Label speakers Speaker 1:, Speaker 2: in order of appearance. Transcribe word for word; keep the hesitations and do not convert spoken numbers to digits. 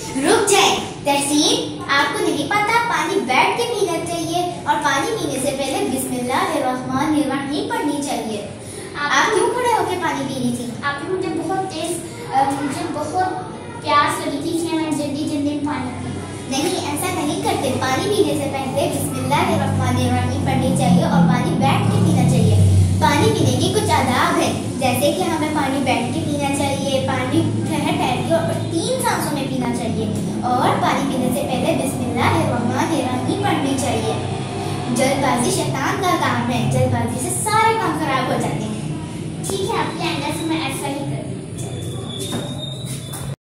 Speaker 1: रुक जाए तहसीन, आपको नहीं पता पानी बैठ के पीना चाहिए और पानी पीने से पहले बिस्मिल्लाहिर्रहमानिर्रहीम पढ़नी चाहिए। आप क्यों खड़े होकर पानी पी रही थी?
Speaker 2: आपने मुझे बहुत तेज मुझे बहुत प्यास लगी थी, इसलिए मैं जल्दी जल्दी पानी पी।
Speaker 1: नहीं, ऐसा नहीं करते। पानी पीने से पहले बिस्मिल्लाहिर्रहमानिर्रहीम पढ़नी चाहिए और पानी बैठ के पीना चाहिए। पानी पीने की कुछ आदाब है, जैसे कि हमें पानी बैठ के पीना चाहिए, पानी ठहर ठहर के और तीन सांसों में पीना चाहिए और पानी पीने से पहले बिस्मिल्लाहिर्रहमानिर्रहीम पढ़नी चाहिए। जल्दबाजी शैतान का काम है, जल्दबाजी से सारे काम खराब हो जाते हैं।
Speaker 2: ठीक है, आपके आइंदा से मैं ऐसा ही